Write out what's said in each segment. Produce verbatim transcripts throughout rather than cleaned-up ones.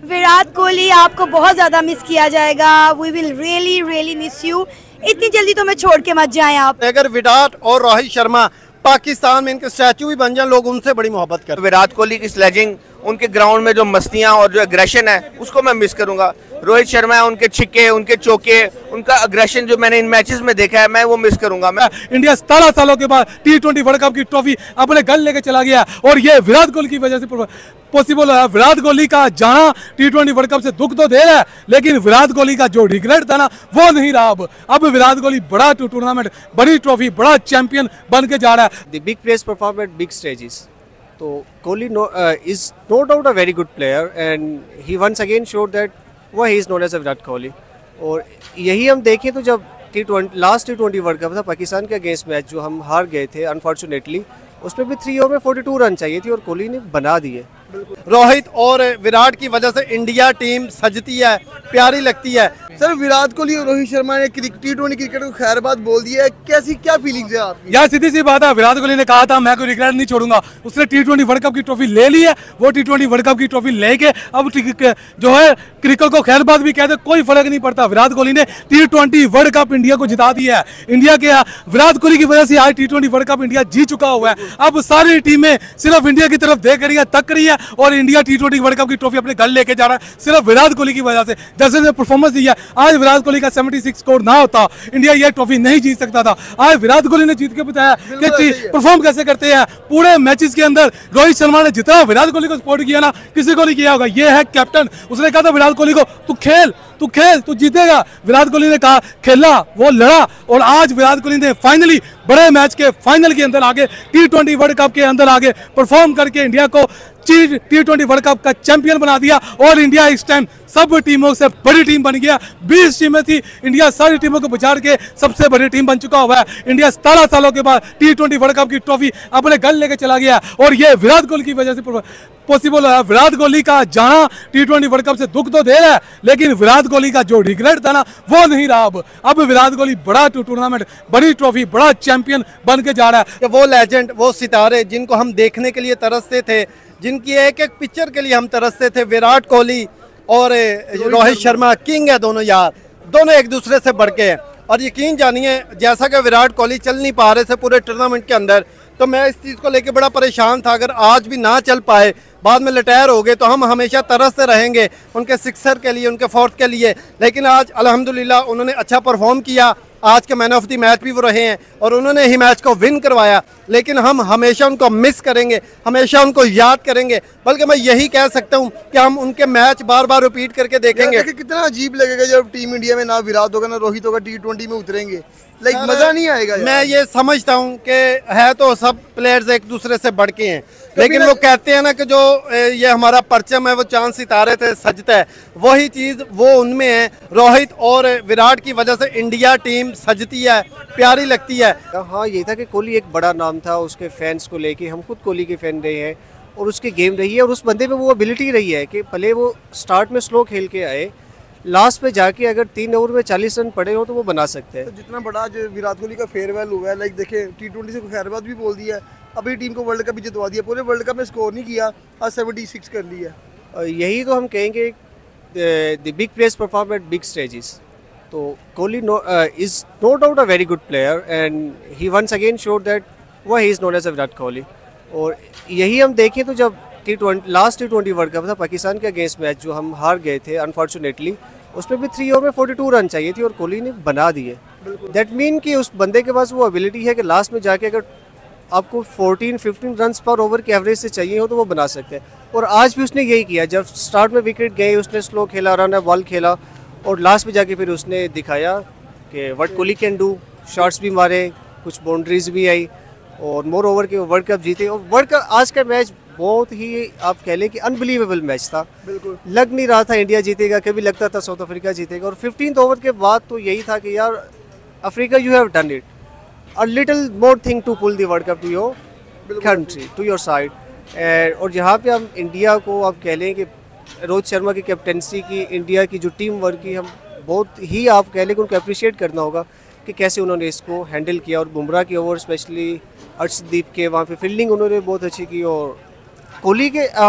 विराट कोहली आपको बहुत ज़्यादा मिस किया जाएगा। We will really really miss you. इतनी जल्दी तो मैं छोड़ के मत जाएं आप। अगर विराट और रोहित शर्मा पाकिस्तान में इनके स्टैचू भी बन जाए, लोग उनसे बड़ी मोहब्बत करते। विराट कोहली की स्लेजिंग, उनके ग्राउंड में जो मस्तियां और जो एग्रेशन है उसको मैं मिस करूंगा। रोहित शर्मा है, उनके छिक्के, उनके चौके, उनका अग्रेशन जो मैंने इन मैचेस में देखा है, मैं वो मिस करूंगा। मैं इंडिया सतारह सालों के बाद टी ट्वेंटी वर्ल्ड कप की ट्रॉफी अपने घर लेके चला गया और ये विराट कोहली की वजह से पॉसिबल है। विराट कोहली का जाना टी ट्वेंटी वर्ल्ड कप से दुख तो दे रहा है, लेकिन विराट कोहली का जो रिग्रेट था ना वो नहीं रहा। अब अब विराट कोहली बड़ा टूर्नामेंट, बड़ी ट्रॉफी, बड़ा चैंपियन बन के जा रहा है। The big players perform at big stages. So Kohli no, uh, is no doubt a very good player, and he once again showed that why he is known as a Virat Kohli. और यही हम देखें तो जब T twenty last T twenty world cup था पाकिस्तान के against match जो हम हार गए थे अनफॉर्चुनेटली, उसमें भी थ्री ओवर में फोर्टी टू रन चाहिए थी और कोहली ने बना दिए। रोहित और विराट की वजह से इंडिया टीम सजती है, प्यारी लगती है। सर विराट कोहली और रोहित शर्मा ने टी ट्वेंटी क्रिकेट को खैर बात बोल दिया है, कैसी क्या फीलिंग्स है आपकी? यार सीधी सी बात है, विराट कोहली ने कहा था मैं कोई रिग्रेट नहीं छोड़ूंगा। उसने टी ट्वेंटी वर्ल्ड कप की ट्रॉफी ले ली है, वो टी ट्वेंटी वर्ल्ड कप की ट्रॉफी लेके अब जो है क्रिकेट को खैर बात भी कहते कोई फर्क नहीं पड़ता। विराट कोहली ने T twenty world cup India को जिता दिया है। इंडिया के विराट कोहली की वजह से आज T twenty world cup India जीत चुका हुआ है। अब सारी टीमें सिर्फ इंडिया की तरफ देख रही है, तक रही है और India T twenty world cup की ट्रॉफी अपने घर लेके जा रहा है सिर्फ विराट कोहली की वजह से। जैसे परफॉर्मेंस दिया आज विराट कोहली का छिहत्तर स्कोर ना होता इंडिया ये ट्रॉफी नहीं जीत सकता था। आज विराट कोहली ने जीत के बताया कि परफॉर्म कैसे करते हैं। पूरे मैचेस के अंदर रोहित शर्मा ने जितना विराट कोहली को सपोर्ट किया ना किसी को नहीं किया होगा। ये है कैप्टन, उसने कहा था विराट कोहली को तू खेल तू खेल तू जीतेगा। विराट कोहली ने कहा खेला, वो लड़ा और आज विराट कोहली ने फाइनली बड़े मैच के फाइनल के अंदर आगे टी ट्वेंटी वर्ल्ड कप के अंदर आगे परफॉर्म करके इंडिया को टी ट्वेंटी वर्ल्ड कप का चैंपियन बना दिया और इंडिया इस टाइम सब टीमों से बड़ी टीम बन गया। बीस टीमें थी, इंडिया सारी टीमों को बिछाड़ के सबसे बड़ी टीम बन चुका हुआ है। इंडिया सतारह सालों के बाद टी ट्वेंटी वर्ल्ड कप की ट्रॉफी अपने घर लेके चला गया और ये विराट कोहली की वजह से पॉसिबल है। विराट कोहली का जाना टी ट्वेंटी वर्ल्ड कप से दुख तो दे रहा है, लेकिन विराट कोहली का जो रिग्रेट था ना वो नहीं रहा। अब अब विराट कोहली बड़ा टूर्नामेंट, बड़ी ट्रॉफी, बड़ा चैंपियन बन के जा रहा है। वो लेजेंड, वो सितारे जिनको हम देखने के लिए तरसते थे, जिनकी एक एक पिक्चर के लिए हम तरसते थे, विराट कोहली और रोहित शर्मा किंग है दोनों यार, दोनों एक दूसरे से बढ़ के हैं। और यकीन जानिए जैसा कि विराट कोहली चल नहीं पा रहे थे पूरे टूर्नामेंट के अंदर, तो मैं इस चीज़ को लेके बड़ा परेशान था। अगर आज भी ना चल पाए, बाद में रिटायर हो गए, तो हम हमेशा तरसते रहेंगे उनके सिक्सर के लिए, उनके फोर्थ के लिए। लेकिन आज अल्हम्दुलिल्लाह उन्होंने अच्छा परफॉर्म किया। आज के मैन ऑफ द मैच भी वो रहे हैं और उन्होंने ही मैच को विन करवाया। लेकिन हम हमेशा उनको मिस करेंगे, हमेशा उनको याद करेंगे। बल्कि मैं यही कह सकता हूं कि हम उनके मैच बार बार रिपीट करके देखेंगे। कितना अजीब लगेगा जब टीम इंडिया में ना विराट होगा ना रोहित होगा, टी ट्वेंटी में उतरेंगे, लाइक मजा नहीं आएगा। मैं ये समझता हूं कि है तो सब प्लेयर्स एक दूसरे से बढ़ के हैं, लेकिन वो कहते हैं ना कि जो ये हमारा परचम है वो चांद सितारे से सजता है, वही चीज़ वो उनमें है। रोहित और विराट की वजह से इंडिया टीम सजती है, प्यारी लगती है। हाँ ये था कि कोहली एक बड़ा नाम था, उसके फैंस को लेके हम खुद कोहली के फैन रहे हैं और उसकी गेम रही है और उस बंदे में वो एबिलिटी रही है कि भले वो स्टार्ट में स्लो खेल के आए, लास्ट पे जाके अगर तीन ओवर में चालीस रन पड़े हो तो वो बना सकते हैं। तो जितना बड़ा जो विराट कोहली का फेयरवेल हुआ है, लाइक देखे टी ट्वेंटी से खैरबाद भी बोल दिया है, अभी टीम को वर्ल्ड कप भी जितवा दिया, पूरे वर्ल्ड कप में स्कोर नहीं किया, आज सेवेंटी सिक्स कर लिया। यही तो हम कहेंगे the big players perform at big stages. तो Kohli is no doubt a very good player and he once again showed that why he is known as a Virat Kohli. और यही हम देखें तो जब T twenty last T twenty world cup था पाकिस्तान के against match जो हम हार गए थे अनफॉर्चुनेटली, उसमें भी थ्री ओवर में फोर्टी टू रन चाहिए थी और कोहली ने बना दिए। दैट मीन कि उस बंदे के पास वो एबिलिटी है कि लास्ट में जाके अगर आपको फोर्टीन फिफ्टीन रन पर ओवर के एवरेज से चाहिए हो तो वो बना सकते हैं। और आज भी उसने यही किया, जब स्टार्ट में विकेट गए उसने स्लो खेला, रन बॉल खेला और लास्ट में जाके फिर उसने दिखाया कि what Kohli can do. Shots भी मारे, कुछ बाउंड्रीज भी आई और मोर ओवर के वर्ल्ड कप जीते। और वर्ल्ड कप आज का मैच बहुत ही आप कह लें कि अनबिलीवेबल मैच था। बिल्कुल लग नहीं रहा था इंडिया जीतेगा, कभी लगता था साउथ अफ्रीका जीतेगा। और फिफ्टीन ओवर के बाद तो यही था कि यार Africa you have done it, a little more thing to pull the world cup to your country, to your side. और यहाँ पे हम इंडिया को आप कह लें कि रोहित शर्मा की कैप्टनसी की, इंडिया की जो टीम वर्क की, हम बहुत ही आप कह लें कि उनको अप्रिशिएट करना होगा कि कैसे उन्होंने इसको हैंडल किया। और बुमराह के ओवर स्पेशली, अर्शदीप के वहाँ पे फील्डिंग उन्होंने बहुत अच्छी की। और कोहली के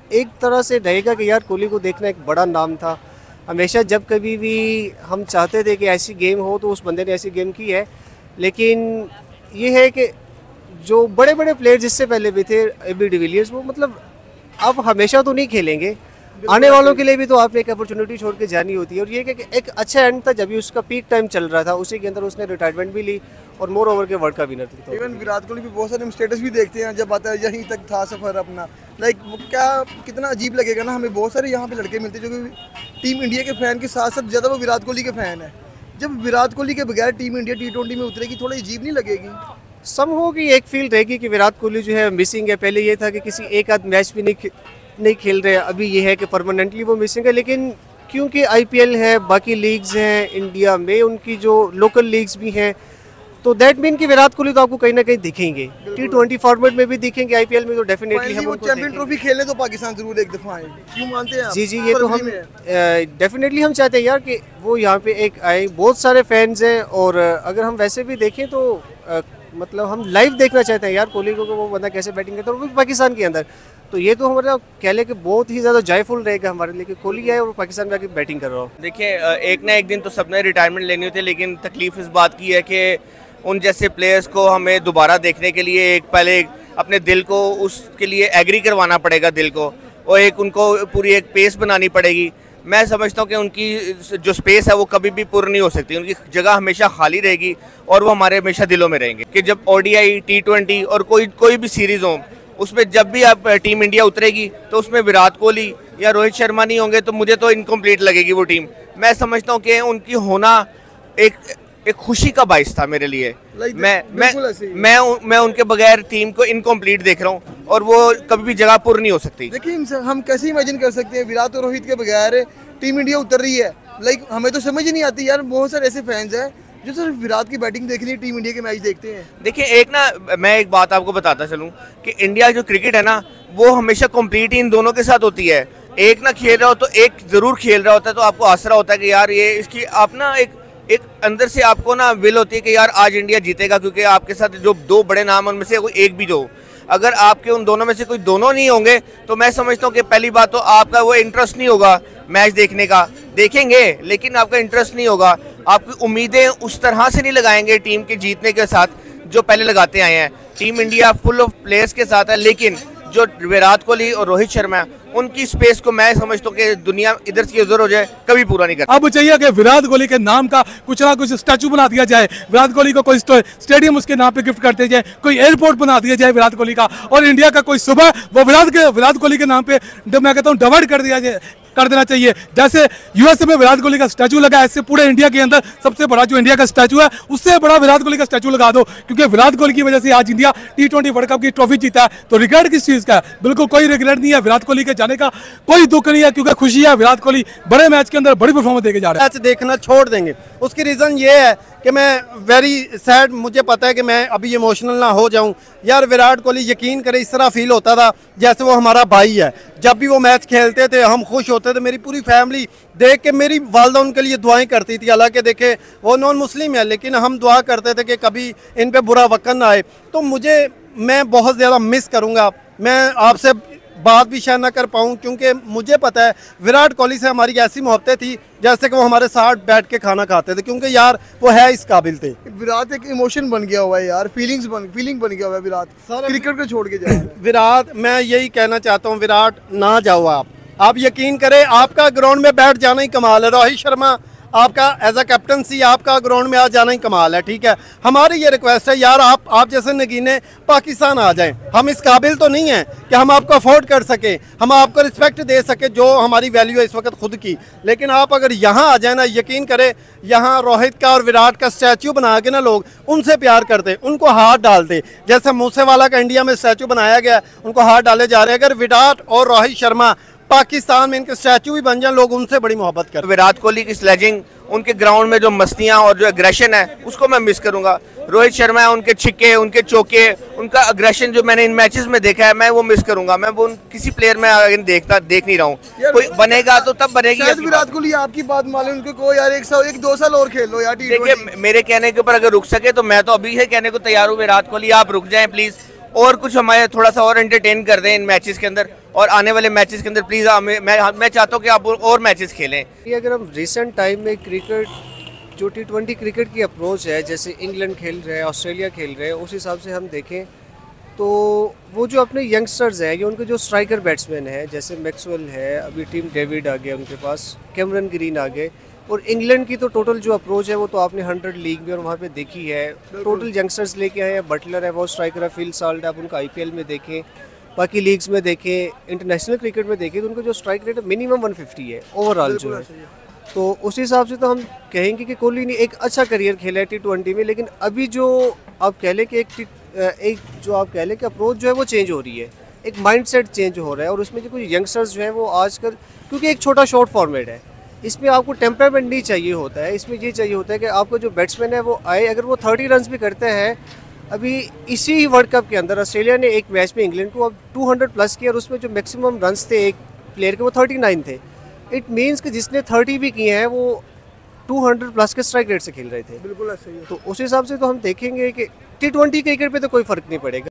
एक तरह से रहेगा कि यार कोहली को देखना एक बड़ा नाम था। हमेशा जब कभी भी हम चाहते थे कि ऐसी गेम हो तो उस बंदे ने ऐसी गेम की है। लेकिन ये है कि जो बड़े बड़े प्लेयर जिससे पहले भी थे, एबी डिविलियर्स, वो मतलब अब हमेशा तो नहीं खेलेंगे, आने वालों के लिए भी तो आपने एक अपॉर्चुनिटी छोड़ के जानी होती है। और ये कि एक अच्छा एंड था जब भी उसका पीक टाइम चल रहा था, उसी के अंदर उसने रिटायरमेंट भी ली और मोर ओवर के वर्ल्ड का विनर था। इवन विराट कोहली भी बहुत सारे स्टेटस भी देखते हैं जब आता है यहीं तक था सफर अपना, लाइक वो क्या कितना अजीब लगेगा ना। हमें बहुत सारे यहाँ पे लड़के मिलते हैं जो कि टीम इंडिया के फैन के साथ साथ ज़्यादा वो विराट कोहली के फैन है। जब विराट कोहली के बगैर टीम इंडिया टी ट्वेंटी में उतरेगी, थोड़ी अजीब नहीं लगेगी? सम होगी, एक फील रहेगी कि विराट कोहली जो है मिसिंग है। पहले ये था कि किसी एक आध मैच भी नहीं नहीं खेल रहे, अभी ये है कि परमानेंटली वो मिसिंग है। लेकिन क्योंकि आईपीएल है, बाकी लीग्स हैं इंडिया में, उनकी जो लोकल लीग्स भी हैं, तो दैट मीन कि विराट कोहली तो आपको कहीं ना कहीं दिखेंगे। टी ट्वेंटी फॉर्मेट में भी दिखेंगे, आईपीएल में तो डेफिनेटली हम उनको चैंपियन ट्रॉफी खेलने तो पाकिस्तान जरूर एक दफा आए, क्यों मानते हैं आप? जी जी, ये तो हम डेफिनेटली हम चाहते हैं यार कि वो यहाँ पे एक आए। बहुत सारे फैंस हैं और अगर हम वैसे भी देखें तो आ, मतलब हम लाइव देखना चाहते हैं यार कोहली को, वो बंदा कैसे बैटिंग करता है, वो भी पाकिस्तान के अंदर। तो ये तो हमारा कह लें कि बहुत ही ज़्यादा जॉयफुल रहेगा हमारे लिए कि कोहली आए और पाकिस्तान में आके बैटिंग कर रहा हो। देखिए, एक ना एक दिन तो सबने रिटायरमेंट लेनी होती है, लेकिन तकलीफ इस बात की है कि उन जैसे प्लेयर्स को हमें दोबारा देखने के लिए एक पहले अपने दिल को उसके लिए एग्री करवाना पड़ेगा, दिल को, और एक उनको पूरी एक पेस बनानी पड़ेगी। मैं समझता हूँ कि उनकी जो स्पेस है वो कभी भी पूरी नहीं हो सकती, उनकी जगह हमेशा खाली रहेगी और वो हमारे हमेशा दिलों में रहेंगे। कि जब ओडीआई, टी ट्वेंटी और कोई कोई भी सीरीज़ हो, उसमें जब भी आप टीम इंडिया उतरेगी तो उसमें विराट कोहली या रोहित शर्मा नहीं होंगे तो मुझे तो इनकम्प्लीट लगेगी वो टीम। मैं समझता हूँ कि उनकी होना एक एक खुशी का बाइस था मेरे लिए। like मैं मैं मैं मैं उनके बगैर टीम को इनकम्प्लीट देख रहा हूँ और वो कभी भी जगह पूरी नहीं हो सकती। देखिए, हम कैसे इमेजिन कर सकते हैं विराट और रोहित के बगैर टीम इंडिया उतर रही है? लाइक हमें तो समझ ही नहीं आती यार। बहुत सारे ऐसे फैंस हैं जो सिर्फ विराट की बैटिंग देखने टीम इंडिया के मैच देखते हैं। देखिए, एक ना मैं एक बात आपको बताता चलूँ कि इंडिया जो क्रिकेट है ना, वो हमेशा कम्प्लीट इन दोनों के साथ होती है। एक ना खेल रहा हो तो एक जरूर खेल रहा होता है, तो आपको आसरा होता है कि यार ये इसकी आप ना एक एक अंदर से आपको ना विल होती है कि यार आज इंडिया जीतेगा, क्योंकि आपके साथ जो दो बड़े नाम उनमें से कोई एक भी जो, अगर आपके उन दोनों में से कोई दोनों नहीं होंगे तो मैं समझता हूँ कि पहली बात तो आपका वो इंटरेस्ट नहीं होगा मैच देखने का। देखेंगे लेकिन आपका इंटरेस्ट नहीं होगा, आपकी उम्मीदें उस तरह से नहीं लगाएंगे टीम के जीतने के साथ जो पहले लगाते आए हैं। Team India full of players के साथ है, लेकिन जो विराट कोहली और रोहित शर्मा उनकी स्पेस को मैं समझता हूँ कि दुनिया इधर से उधर हो जाए कभी पूरा नहीं करता। अब चाहिए कि विराट कोहली के नाम का कुछ ना कुछ स्टैचू बना दिया जाए, विराट कोहली को कोई स्टेडियम उसके नाम पे गिफ्ट करते जाए, कोई एयरपोर्ट बना दिया जाए विराट कोहली का, और इंडिया का कोई सुबह वो विराट के विराट कोहली के नाम पे मैं कहता हूँ डिवाइड कर दिया जाए कर देना चाहिए। जैसे यूएसए में विराट कोहली का स्टैचू लगा, ऐसे पूरे इंडिया के अंदर सबसे बड़ा जो इंडिया का स्टैचू है उससे बड़ा विराट कोहली का स्टैचू लगा दो, क्योंकि विराट कोहली की वजह से आज India T twenty world cup की ट्रॉफी जीता है। तो रिग्रेट किस चीज का है? बिल्कुल कोई रिग्रेट नहीं है, विराट कोहली के जाने का कोई दुख नहीं है, क्योंकि खुशी है विराट कोहली बड़े मैच के अंदर बड़ी परफॉर्मेंस देके जा रहे हैं। मैच देखना छोड़ देंगे, उसकी रीज़न ये है कि मैं वेरी सैड, मुझे पता है कि मैं अभी इमोशनल ना हो जाऊं। यार विराट कोहली, यकीन करे, इस तरह फील होता था जैसे वो हमारा भाई है। जब भी वो मैच खेलते थे हम खुश होते थे, मेरी पूरी फैमिली देख के, मेरी वालदा उनके लिए दुआएं करती थी। हालांकि देखे वो नॉन मुस्लिम है, लेकिन हम दुआ करते थे कि कभी इन पे बुरा वक्त ना आए। तो मुझे, मैं बहुत ज़्यादा मिस करूँगा। मैं आपसे बात भी शायद ना कर पाऊँ, क्योंकि मुझे पता है विराट कोहली से हमारी ऐसी मोहब्बत थी जैसे कि वो हमारे साथ बैठ के खाना खाते थे, क्योंकि यार वो है इस काबिल थे। विराट एक इमोशन बन गया हुआ है यार, फीलिंग्स बन फीलिंग बन गया हुआ है विराट, क्रिकेट को छोड़ के जाए। विराट, मैं यही कहना चाहता हूँ, विराट ना जाओ आप आप यकीन करें, आपका ग्राउंड में बैठ जाना ही कमाल है। रोहित शर्मा, आपका एज अ कैप्टनसी आपका ग्राउंड में आ जाना ही कमाल है, ठीक है। हमारी ये रिक्वेस्ट है यार, आप आप जैसे नगीने पाकिस्तान आ जाएं। हम इस काबिल तो नहीं हैं कि हम आपको अफोर्ड कर सके, हम आपको रिस्पेक्ट दे सके जो हमारी वैल्यू है इस वक्त खुद की। लेकिन आप अगर यहाँ आ जाए ना, यकीन करें, यहाँ रोहित का और विराट का स्टैचू बना के ना लोग उनसे प्यार करते, उनको हाथ डालते। जैसे मूसेवाला का इंडिया में स्टैचू बनाया गया, उनको हाथ डाले जा रहे हैं। अगर विराट और रोहित शर्मा पाकिस्तान में इनके स्टैचू भी बन जाए, लोग उनसे बड़ी मोहब्बत करते। विराट कोहली की स्लेजिंग, उनके ग्राउंड में जो मस्तियां और जो एग्रेशन है उसको मैं मिस करूंगा। रोहित शर्मा है, उनके छिक्के, उनके चौके, उनका एग्रेशन जो मैंने इन मैचेस में देखा है, मैं वो मिस करूंगा। मैं वो किसी प्लेयर में आगे देखता देख नहीं रहा हूँ। कोई बनेगा तो तब बनेगी। विराट कोहली आपकी बात मान लो, उनको को यार एक सौ एक दो साल और खेल लो यार। देखिए, मेरे कहने के ऊपर अगर रुक सके तो मैं तो अभी से कहने को तैयार हूँ, विराट कोहली आप रुक जाएं प्लीज, और कुछ हमारे थोड़ा सा और एंटरटेन कर दें इन मैचेस के अंदर, और आने वाले मैचेस के अंदर प्लीज़ मैं मैं चाहता हूँ कि आप और मैचेस खेलें। अगर हम रिसेंट टाइम में क्रिकेट जो टी ट्वेंटी क्रिकेट की अप्रोच है, जैसे इंग्लैंड खेल रहे हैं, ऑस्ट्रेलिया खेल रहे हैं, उस हिसाब से हम देखें तो वो जो अपने यंगस्टर्स हैं, ये उनके जो स्ट्राइकर बैट्समैन हैं, जैसे मैक्सवेल है, अभी टीम डेविड आ गया उनके पास, कैमरन ग्रीन आ गए, और इंग्लैंड की तो टोटल जो अप्रोच है वो तो आपने हंड्रेड लीग में और वहाँ पे देखी है, टोटल यंगस्टर्स लेके आए हैं। बटलर है, वो स्ट्राइकर है, फिल साल्ट है, आप उनका आईपीएल में देखें, बाकी लीग्स में देखें, इंटरनेशनल क्रिकेट में देखें, तो उनका जो स्ट्राइक रेट है मिनिमम वन फिफ्टी है ओवरऑल जो है। तो उस हिसाब से तो हम कहेंगे कि कोहली ने एक अच्छा करियर खेला है टी ट्वेंटी में, लेकिन अभी जो आप कह लें कि एक एक जो आप कह लें कि अप्रोच जो है वो चेंज हो रही है, एक माइंडसेट चेंज हो रहा है, और उसमें जो कुछ यंगस्टर्स जो हैं वो आजकल, क्योंकि एक छोटा शॉर्ट फॉर्मेट है, इसमें आपको टेम्परामेंट नहीं चाहिए होता है, इसमें ये चाहिए होता है कि आपको जो बैट्समैन है वो आए, अगर वो थर्टी रन भी करते हैं। अभी इसी वर्ल्ड कप के अंदर ऑस्ट्रेलिया ने एक मैच में इंग्लैंड को अब टू हंड्रेड प्लस किया, और उसमें जो मैक्सिमम रन्स थे एक प्लेयर के वो थर्टी नाइन थे। इट मीन्स कि जिसने थर्टी भी किए हैं वो टू हंड्रेड प्लस के स्ट्राइक रेट से खेल रहे थे। बिल्कुल सही है। तो उस हिसाब से तो हम देखेंगे कि टी ट्वेंटी क्रिकेट पे तो कोई फ़र्क नहीं पड़ेगा।